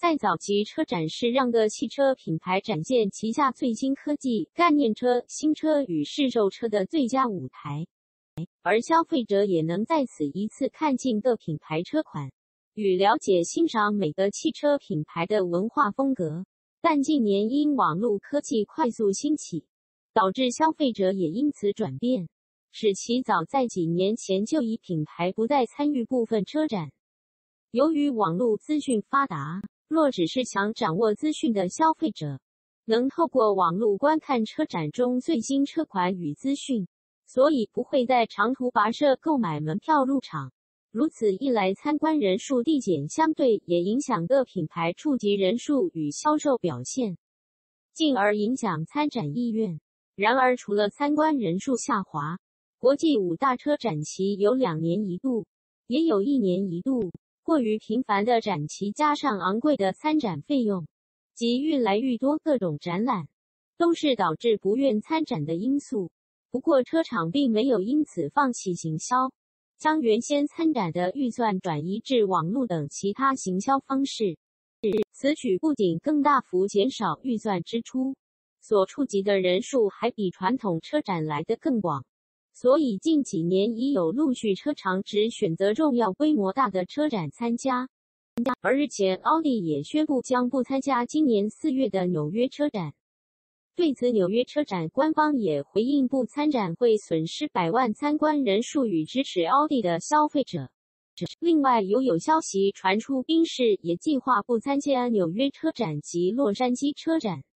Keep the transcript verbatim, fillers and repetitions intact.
在早期车展是让各汽车品牌展现旗下最新科技、概念车、新车与试售车的最佳舞台，而消费者也能在此一次看尽各品牌车款，与了解欣赏每个汽车品牌的文化风格。但近年因网络科技快速兴起，导致消费者也因此转变，使其早在几年前就以品牌不再参与部分车展。由于网络资讯发达，若只是想掌握资讯的消费者，能透过网络观看车展中最新车款与资讯，所以不会在长途跋涉购买门票入场。如此一来，参观人数递减，相对也影响各品牌触及人数与销售表现，进而影响参展意愿。然而，除了参观人数下滑，国际五大车展期有两年一度，也有一年一度。过于频繁的展期加上昂贵的参展费用及愈来愈多各种展览，都是导致不愿参展的因素。不过车厂并没有因此放弃行销，将原先参展的预算转移至网络等其他行销方式。此举不仅更大幅减少预算支出，所触及的人数还比传统车展来得更广。所以近几年已有陆续车厂只选择重要规模大的车展参加。而日前奥迪也宣布将不参加今年四月的纽约车展。对此，纽约车展官方也回应不参展会损失百万参观人数与支持奥迪的消费者。另外，又有消息传出宾士也计划不参加纽约车展及洛杉矶车展。